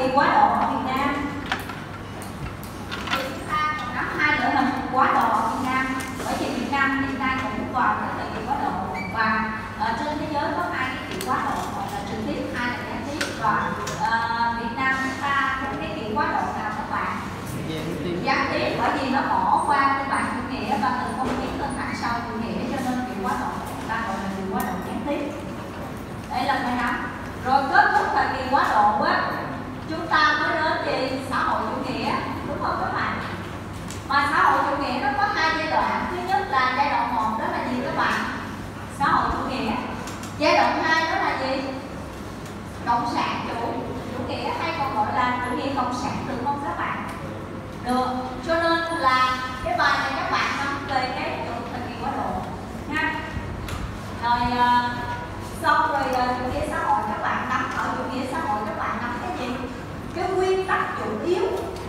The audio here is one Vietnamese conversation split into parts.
kỳ quá độ ở Việt Nam. Thì chúng ta còn nắm hai loại hình quá độ ở Việt Nam. Bởi vì Việt Nam hiện nay cũng vào cái thời kỳ quá độ, và trên thế giới có hai cái kỳ quá độ, một là trực tiếp, hai là gián tiếp. Và Việt Nam chúng ta có cái kỳ quá độ nào các bạn? Gián tiếp, bởi vì nó bỏ qua cái bản chủ nghĩa và từ phong kiến lên mặt sau chủ nghĩa, cho nên kỳ quá độ chúng ta gọi là kỳ quá độ gián tiếp. Đây là phải nắm. Rồi kết thúc thời kỳ quá độ á, chúng ta mới đến gì? Xã hội chủ nghĩa, đúng không các bạn? Mà xã hội chủ nghĩa nó có hai giai đoạn. Thứ nhất là giai đoạn 1, đó là gì các bạn? Xã hội chủ nghĩa. Giai đoạn 2 đó là gì? Cộng sản chủ nghĩa, hay còn gọi là chủ nghĩa cộng sản, được không các bạn? Được. Cho nên là cái bài này các bạn nắm về cái thời kỳ quá độ ha. Rồi xong rồi chủ nghĩa xã hội các bạn nắm, ở chủ nghĩa xã hội các bạn nắm cái gì? Cái nguyên tắc chủ yếu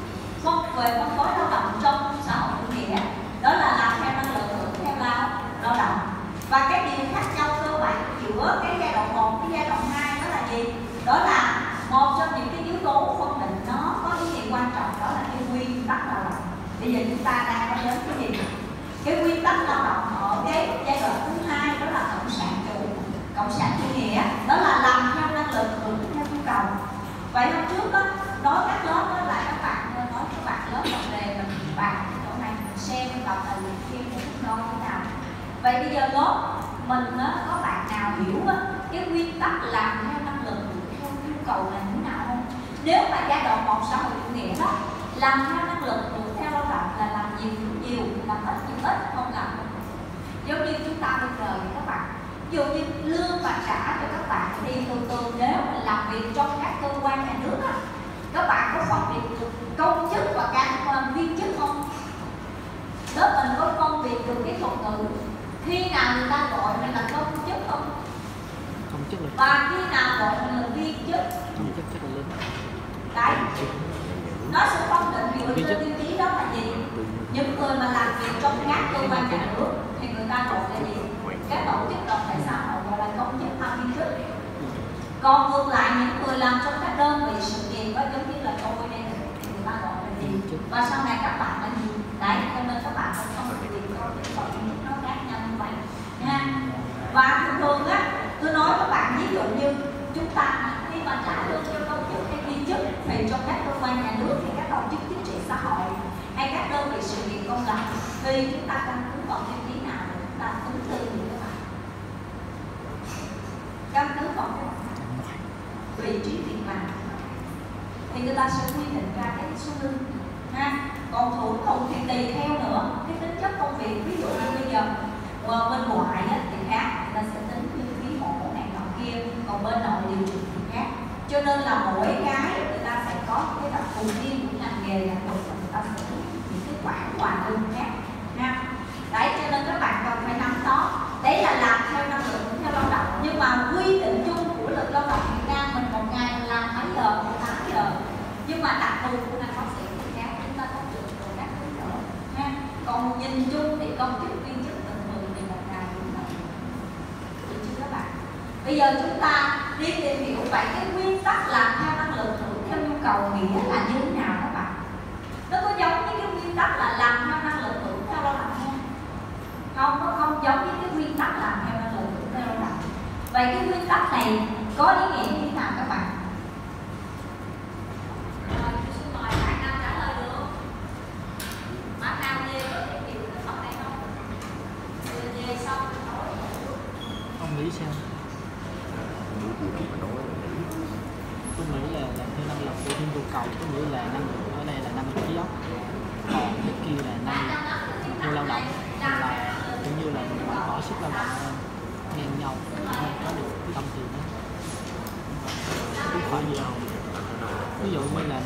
về phân phối lao động trong xã hội chủ nghĩa, đó là làm theo năng lượng, hưởng theo lao động. Và cái điều khác nhau cơ bản giữa cái giai đoạn 1 với giai đoạn 2 đó là gì? Đó là một trong những cái yếu tố phân định nó có ý nghĩa quan trọng, đó là cái nguyên tắc lao động. Bây giờ chúng ta đang nói đến cái gì? Cái nguyên tắc lao động ở cái giai đoạn thứ hai, đó là cộng sản chủ nghĩa, đó là làm theo năng lực, hưởng theo nhu cầu. Vậy hôm trước đó, nói các lớp đó là các bạn nói các bạn lớp học đề mình bàn chỗ này mình xem đọc là luyện phim để nói thế nào. Vậy bây giờ lớp mình có bạn nào hiểu cái nguyên tắc làm theo năng lực, hưởng theo nhu cầu là như thế nào không? Nếu mà giai đoạn 1 xã hội chủ nghĩa đó, làm theo năng lực, hưởng theo lao động là làm nhiều, làm ít, không làm. Giống như chúng ta bây giờ các bạn, ví dụ như lương mà trả cho các bạn thì thường nếu mình làm việc trong các cơ quan nhà nước á, các bạn có phân biệt được công chức và các viên chức không? Lớp mình có phân biệt được cái thuật ngữ khi nào người ta gọi mình là công chức không? Công chức là và khi nào gọi mình là viên chức? công chức chắc là lớn. Đấy, nó sẽ phân định dựa trên tiêu chí đó là gì? Những người mà làm việc trong các cơ quan nhà nước thì người ta gọi là gì? Các tổ chức đoàn thể xã hội gọi là công chức hoặc viên chức. Còn ngược lại những người làm trong các đơn vị sự nghiệp đó, giống như là tôi đây thì người ta gọi là gì? Và sau này các bạn là gì? Đấy, cho nên các bạn không được việc thôi để gọi nó khác nhau như vậy nha. Và thường á, tôi nói các bạn ví dụ như chúng ta khi mà trả lương cho công chức hay viên chức thì trong các cơ quan nhà nước hay các tổ chức chính trị xã hội hay các đơn vị sự nghiệp công lập thì chúng ta căn cứ vào tiêu chí nào để chúng ta ứng cử gì các bạn? Căn cứ vào vị trí việc làm thì người ta sẽ quy định ra cái số lương ha. Còn thưởng thụ thì tùy theo nữa cái tính chất công việc. Ví dụ như bây giờ bên ngoại thì khác, người ta sẽ tính như phí mổ này nọ kia, còn bên nội điều chỉnh thì khác. Cho nên là mỗi cái người ta sẽ có cái đặc thù riêng của ngành nghề, là người ta sẽ tính những cái khoản hoàn lương khác ha. Đấy, cho nên các bạn cần phải nắm đó. Đấy là làm theo năng lực, theo lao động. Nhưng mà quy định chung của lực lao động Việt Nam mình một ngày mình làm mấy giờ, 8 giờ. Nhưng mà đặc thù của ngành bác sĩ thì khác, chúng ta có trường rồi các thứ nữa ha. Còn nhìn chung thì công chức viên chức bình thường thì một ngày cũng là được chưa các bạn? Bây giờ chúng ta đi tìm hiểu vậy cái nguyên tắc làm theo năng lực, hưởng theo nhu cầu nghĩa là như thế nào các bạn? Nó có giống như cái nguyên tắc là làm theo năng lực, hưởng theo lao động không? Không, nó không giống như cái nguyên tắc làm theo năng lực, hưởng theo lao động. Vậy cái nguyên tắc này có ý nghĩa như thế nào các bạn? Rồi, xin mời bạn nào trả lời được. Bạn nào về cái kiểu cái phần này không? Về xong nói. Ông nghĩ sao? Tôi nghĩ là làm theo năng lực của nhu cầu, có nghĩa là năng lực ở đây là năng lực trí óc, còn cái kia là năng lực theo lao động, là cũng như là mình bỏ sức lao động ngang nhau để có được cái đồng tiền đó. Không phải gì đâu. Ví dụ như là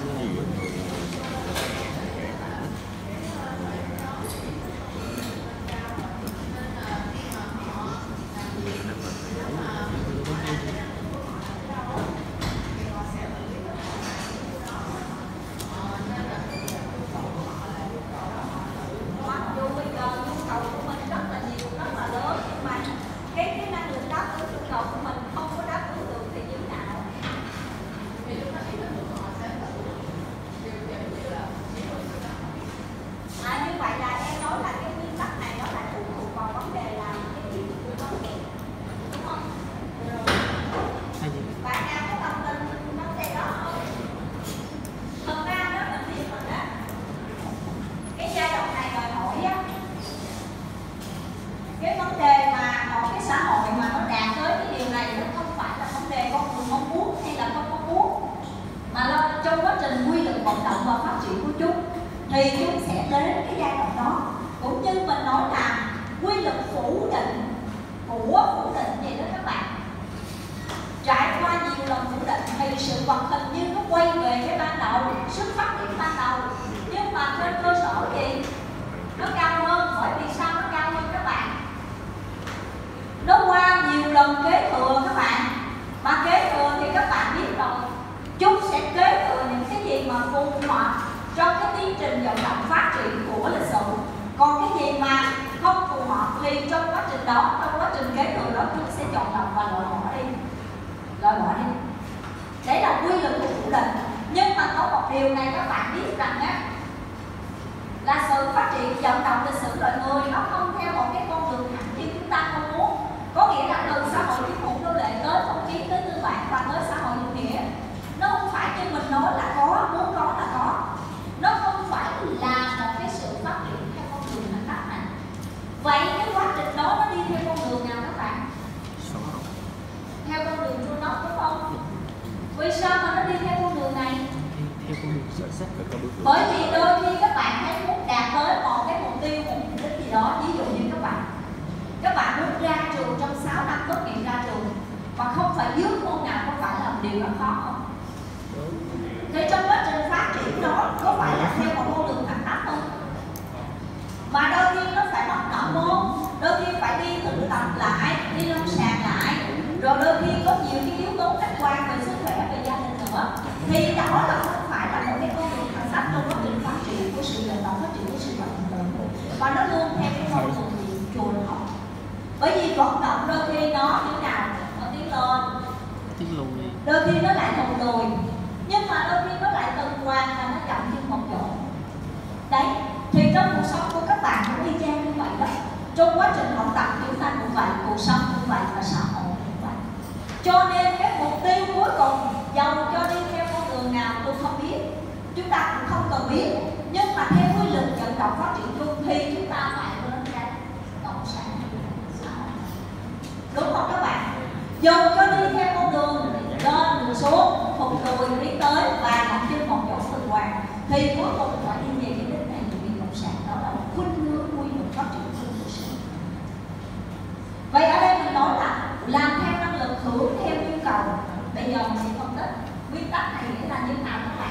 vậy là em nói là cái nguyên tắc này nó lại phụ thuộc vào vấn đề là cái gì của con kẹt, đúng không? hay gì Bạn nào có thông tin vấn đề đó không? Thật ra nó là biết rồi đó. Cái giai đoạn này đòi hỏi á, cái vấn đề mà một cái xã hội mà nó đạt tới cái điều này nó không phải là vấn đề con người mong muốn hay là không mong muốn, mà là trong quá trình quy luật vận động và phát triển của chúng thì chúng sẽ đến cái giai đoạn đó. Cũng như mình nói là quy luật phủ định của phủ định vậy đó các bạn, trải qua nhiều lần phủ định thì sự vật hình như nó quay về cái ban đầu, xuất phát điểm ban đầu, nhưng mà trên cơ sở gì nó cao hơn. Bởi vì sao nó cao hơn các bạn? Nó qua nhiều lần kế thừa các bạn, mà kế thừa thì các bạn biết rồi, chúng sẽ kế thừa những cái gì mà phù hợp trong cái tiến trình vận động phát triển của lịch sử. Còn cái gì mà không phù hợp thì trong quá trình đó, trong quá trình kế thừa đó, chúng sẽ chọn lọc và loại bỏ đi. Đấy là quy luật của phủ định. Nhưng mà có một điều này các bạn biết rằng á, là sự phát triển vận động lịch sử loài người nó không theo một cái con đường thẳng như chúng ta không muốn. Có nghĩa là từ xã hội thuyết phục nô lệ tới phong kiến tới tư bản và tới xã hội chủ nghĩa, nó không phải như mình nói là có, muốn có là có. Nó không phải là một cái sự phát triển theo con đường thẳng tắp này. Vậy cái quá trình đó nó đi theo con đường nào các bạn? Theo con đường chua nóc, đúng không? Vì sao mà nó đi theo con đường này? theo con đường xuất sắc. Bởi vì đôi khi các bạn thấy muốn đạt tới một cái mục tiêu, một mục đích gì đó. Ví dụ như các bạn muốn ra trường trong 6 năm tốt nghiệp ra trường mà không phải dướng môn nào, có phải là một điều rất khó không? Thì trong quá trình phát triển đó có phải là theo một con đường thẳng tắp không? Mà đôi khi nó phải bắt nợ môn, đôi khi phải đi thực tập lại, đi lâm sàng lại, rồi đôi khi có nhiều cái yếu tố khách quan về sức khỏe, về gia đình nữa. Thì đó là không phải là một cái con đường thẳng tắp trong quá trình phát triển của sự vận động, phát triển của sự vận động, và nó luôn theo cái con đường chùa học. Bởi vì vận động đôi khi nó như nào, nó tiến lên, tiến lùi, đôi khi nó lại thụt lùi, nhưng mà đôi khi nó lại tuần hoàn và nó chậm chân một chỗ. Đấy, thì trong cuộc sống của các bạn cũng y chang như vậy đó. Trong quá trình học tập chúng ta cũng vậy, cuộc sống cũng vậy và xã hội cũng vậy. Cho nên cái mục tiêu cuối cùng dầu cho đi theo con đường nào tôi không biết, chúng ta cũng không cần biết, nhưng mà theo quy luật vận động phát triển chung thì chúng ta phải lên ra cộng sản xã hội. Đúng không các bạn? Dù cho đi theo con đường lên đường xuống, thụt lùi tiến tới và nằm trên một chỗ tuần hoàn, thì cuối cùng phải đi về cái đích này của Việt Cộng sản. Đó là một khuynh hướng quy luật phát triển chung của sự. Vậy ở đây mình nói là làm theo năng lực, hưởng theo nhu cầu. Bây giờ mình sẽ phân tích nguyên tắc này nghĩa là như thế nào các bạn?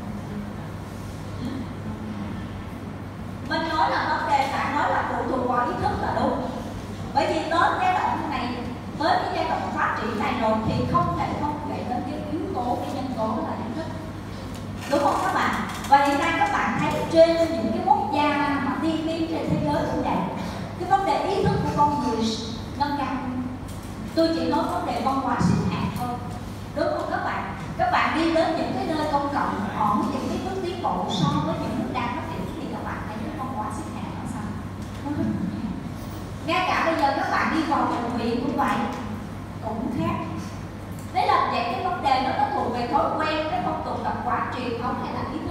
Mình nói là vấn đề, bạn nói là phụ thuộc vào ý thức là đúng. Bởi vì tới giai đoạn này, tới cái giai đoạn phát triển này rồi thì không thể không kể đến cái yếu tố, cái nhân tố là ý thức. Đúng không các bạn? Và hiện nay các bạn thấy trên những cái quốc gia mà tiên tiến trên thế giới cũng vậy, cái vấn đề ý thức của con người nâng cao. Tôi chỉ nói vấn đề văn hóa sinh hoạt thôi. Đúng không các bạn? Các bạn đi đến những cái nơi công cộng, ở những cái nước tiến bộ so với những nước đang phát triển thì các bạn thấy cái văn hóa sinh hoạt là sao? Nó rất khác. Ngay cả bây giờ các bạn đi vào bệnh viện cũng vậy, cũng khác. Đấy là vậy, cái vấn đề nó thuộc về thói quen, cái phong tục tập quán truyền thống hay là ý